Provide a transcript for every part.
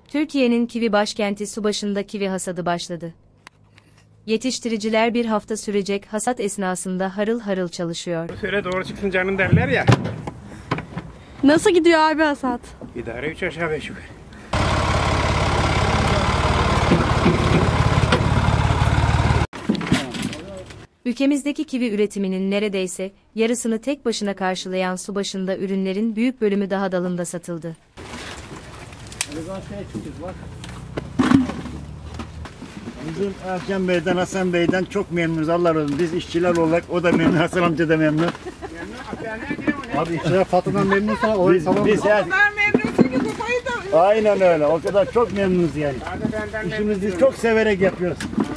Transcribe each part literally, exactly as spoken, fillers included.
Türkiye'nin kivi başkenti Subaşı'nda kivi hasadı başladı. Yetiştiriciler bir hafta sürecek hasat esnasında harıl harıl çalışıyor. Söyle doğru çıksın canın derler ya. Nasıl gidiyor abi hasat? İdare üç aşağı beş yukarı. Ülkemizdeki kivi üretiminin neredeyse yarısını tek başına karşılayan Subaşı'nda ürünlerin büyük bölümü daha dalında satıldı. Bizim Erken Bey'den, Hasan Bey'den çok memnunuz. Allah razı olsun. Biz işçiler olarak o da memnun, Hasan amca da memnun. Abi işçiler patrondan memnunsa o Biz, tamam. biz her... memnunsun ki bu payı da. Aynen öyle. O kadar çok memnunuz yani. İşimizi çok severek yapıyoruz.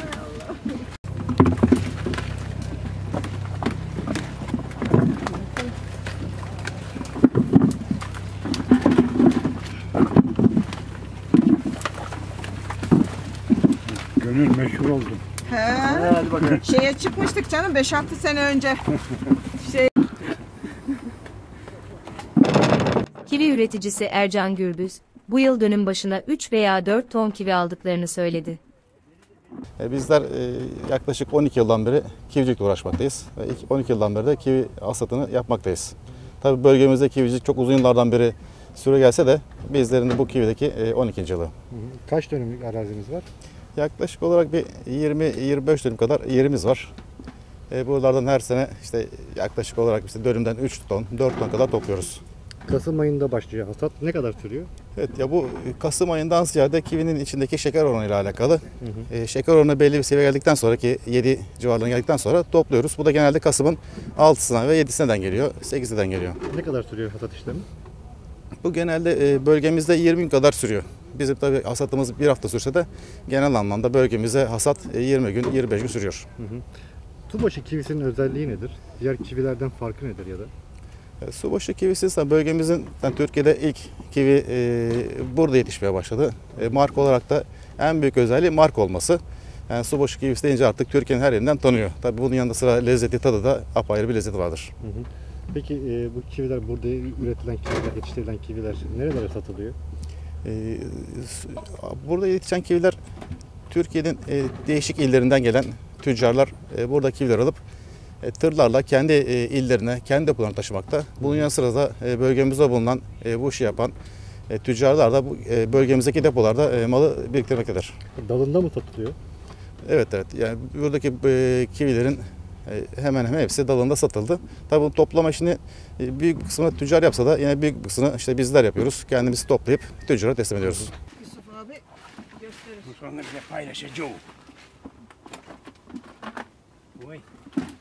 Gönül meşhur oldu. He. Hadi bakalım. Şeye çıkmıştık canım beş altı sene önce. Şey. Kivi üreticisi Ercan Gürbüz, bu yıl dönüm başına üç veya dört ton kivi aldıklarını söyledi. Bizler yaklaşık on iki yıldan beri kivicilikle uğraşmaktayız. Ve on iki yıldan beri de kivi hasatını yapmaktayız. Tabii bölgemizde kivicilik çok uzun yıllardan beri süre gelse de bizlerin de bu kivideki on ikinci yılı. Kaç dönümlük arazimiz var? Yaklaşık olarak bir yirmi yirmi beş dönüm kadar yerimiz var. E, buralardan her sene işte yaklaşık olarak işte dönümden üç ton, dört ton kadar topluyoruz. Kasım ayında başlıyor hasat. Ne kadar sürüyor? Evet ya bu Kasım ayından ziyade kivinin içindeki şeker oranıyla alakalı. Hı hı. E, şeker oranı belli bir seviye geldikten sonra ki yedi civarlarına geldikten sonra topluyoruz. Bu da genelde Kasım'ın altısına ve yedisinden geliyor, sekizden geliyor. Ne kadar sürüyor hasat işlemi? Bu genelde e, bölgemizde yirmi gün kadar sürüyor. Bizim tabii hasatımız bir hafta sürse de genel anlamda bölgemizde hasat yirmi gün, yirmi beş gün sürüyor. Hı hı. Subaşı kivisinin özelliği nedir? Diğer kivilerden farkı nedir ya da? E, Subaşı kivisi ise bölgemizin, yani Türkiye'de ilk kivi e, burada yetişmeye başladı. E, marka olarak da en büyük özelliği marka olması. Yani Subaşı kivisi deyince artık Türkiye'nin her yerinden tanıyor. Tabii bunun yanında sıra lezzeti, tadı da apayrı bir lezzeti vardır. Hı hı. Peki e, bu kiviler, burada üretilen kiviler, yetiştirilen kiviler nerelere satılıyor? E, burada yetişen kiviler Türkiye'nin e, değişik illerinden gelen tüccarlar e, burada kiviler alıp e, tırlarla kendi e, illerine, kendi depolarına taşımakta. Bunun yanı sıra da e, bölgemizde bulunan e, bu işi yapan e, tüccarlar da bu e, bölgemizdeki depolarda e, malı biriktirmektedir. Dalında mı satılıyor? Evet evet. Yani buradaki e, kivilerin e, hemen hemen hepsi dalında satıldı. Tabii bu toplama işini e, büyük bir kısmını tüccar yapsa da yine büyük bir kısmını işte bizler yapıyoruz. Kendimiz toplayıp tüccara teslim ediyoruz. Yusuf abi gösterir. Sonra bize paylaşacağım. Oy.